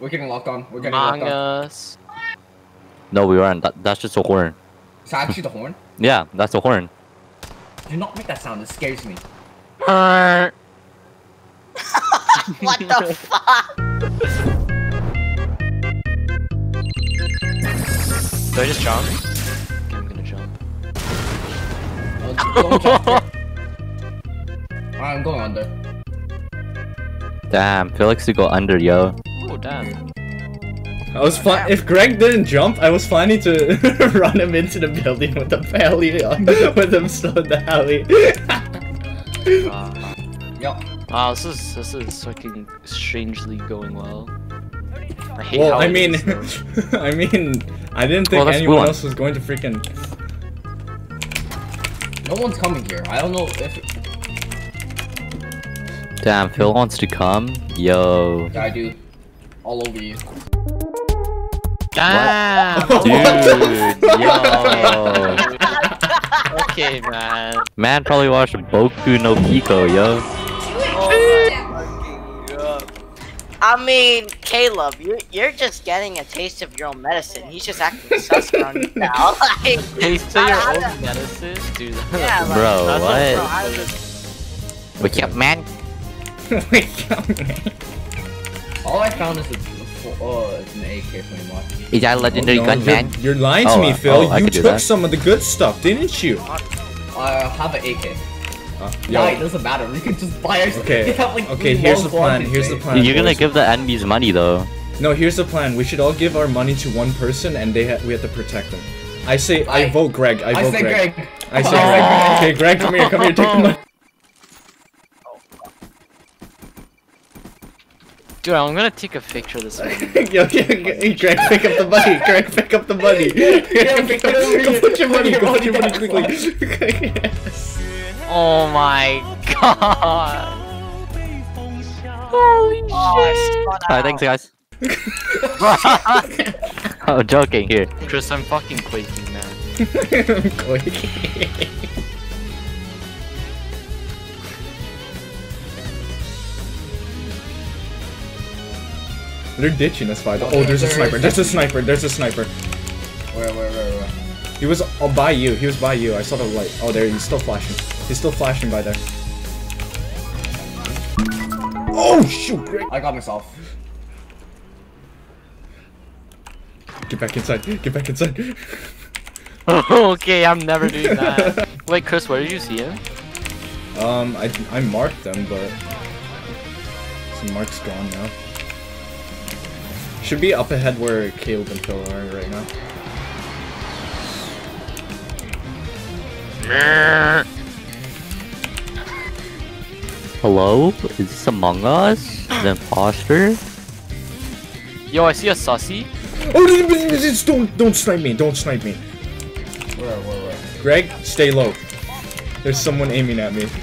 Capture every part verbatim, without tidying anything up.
We're getting locked on. We're getting Among locked on. Us. No, we aren't. That, that's just a horn. Is that actually the horn? Yeah, that's a horn. Do not make that sound. It scares me. What the fuck? Do I just jump? Okay, I'm gonna jump. Uh, don't jump. Alright, I'm going under. Damn, Felix to go under, yo. Oh damn. I was fine. If Greg didn't jump, I was planning to run him into the building with the alley on, with him still in the alley. Uh, Yep. wow, this is this is fucking strangely going well. I hate Well, how I it mean, is, I mean, I didn't think Well, that's anyone cool. else was going to freaking. No one's coming here. I don't know if. Damn, Phil wants to come? Yo. Yeah, I do. All over you. Damn! Dude, yo. Okay, man. Man probably watched Boku no Pico, yo. I mean, Caleb, you you're just getting a taste of your own medicine. He's just acting sus around you now. Like, Taste of your own medicine? Dude, yeah, like, Bro, that's what? bro, I was- Wake up, man. Wake up, man. All I found is a. Oh, it's an A K pretty much. Is that a legendary No, gun, you're, man? You're lying to Oh, me, uh, Phil. oh, I you could do took that. some of the good stuff, didn't you? I have an A K. Uh, Yeah, it yo. doesn't matter. We can just buy ourselves. Okay. We have, like, Okay. three Here's the long plan. quantities, Here's the eh? plan. You're gonna boys. give the enemies money, though. No, here's the plan. We should all give our money to one person, and they ha we have to protect them. I say, I, I- vote Greg. I, I vote say Greg. Greg. I say Oh. Greg. Okay, Greg, come here. Come here. Take the money. Dude, I'm gonna take a picture of this one. Yo, yo, yo, Greg, pick up the money. Greg, pick up the money. Yeah, pick it over Go here. put your money. Put your Go put your money money quickly. Oh my god. Holy Oh, I shit. spun Alright, out. thanks, guys. I'm joking, here. Chris, I'm fucking quaking, man. I'm quaking. They're ditching us, by the Oh, Oh, there's a there sniper. is There's a definitely- sniper. There's a sniper. Where, where, where, where? He was oh, by you. He was by you. I saw the light. Oh, there. He's still flashing. He's still flashing by there. Oh, shoot, Greg. I got myself. Get back inside. Get back inside. Okay, I'm never doing that. Wait, Chris, where did you see him? Um, I, I marked them, but some mark's gone now. Should be up ahead where Caleb and Phil are right now. Hello? Is this Among Us? The imposter? Yo, I see a sussy. Oh, just don't don't snipe me! Don't snipe me! Where, where, where? Greg, stay low. There's someone aiming at me.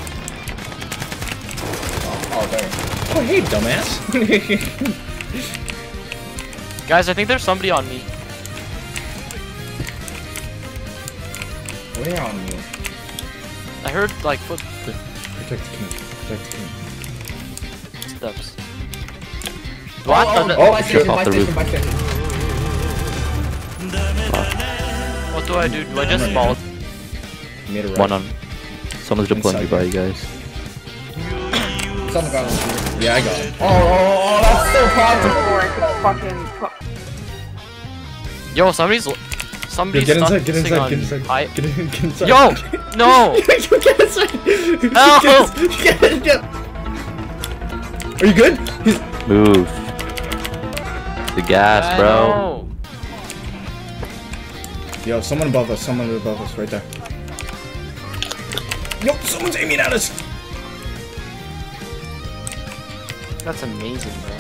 Oh, oh there. Oh, hey, dumbass! Guys, I think there's somebody on me. Where on you? I heard like foot Protect the king. Protect the king. steps. What? What? Oh, the- oh, Oh, buy shit. station, Off buy the station, roof. buy station. What do I do? Do I just Right. fall? You made a right. One on. Someone's deploying Inside by here. you guys. Someone got him. Yeah, I got him. Oh, oh, oh, that's so powerful. Or I could fucking put- Yo, somebody's Yo, somebody's get inside, stuck get sitting inside, on get inside. I- Get in, get inside. Yo, no. Yo, get inside! Help! Get, get, get. Are you good? He's- Move. The gas, I bro. know. Yo, someone above us, someone above us, right there. Yo, someone's aiming at us! That's amazing, bro.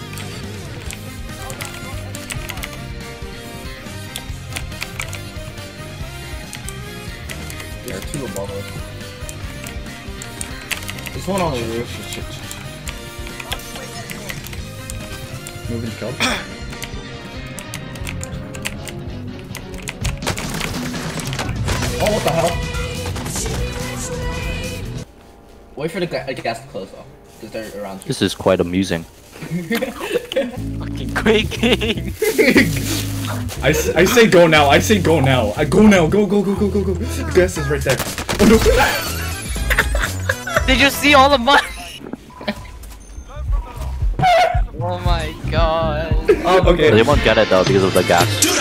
There are two above us. There's one on the roof. Shit, shit, shit. Moving kill. Oh, what the hell? Wait for the ga- uh, gas to close though, because they're around you. This is quite amusing. Okay, quaking. I, s- I say go now. I say go now. I go now. Go go go go go go. The gas is right there. Oh no! Did you see all the money? Oh my god. Oh, okay. They won't get it though because of the gas.